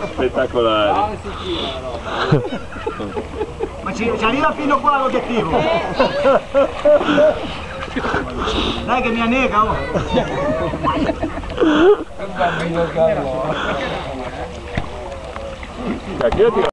Spettacolare. Ma ci arriva fino qua l'obiettivo. Dai che mi annega, oh. Che bambino Carlo.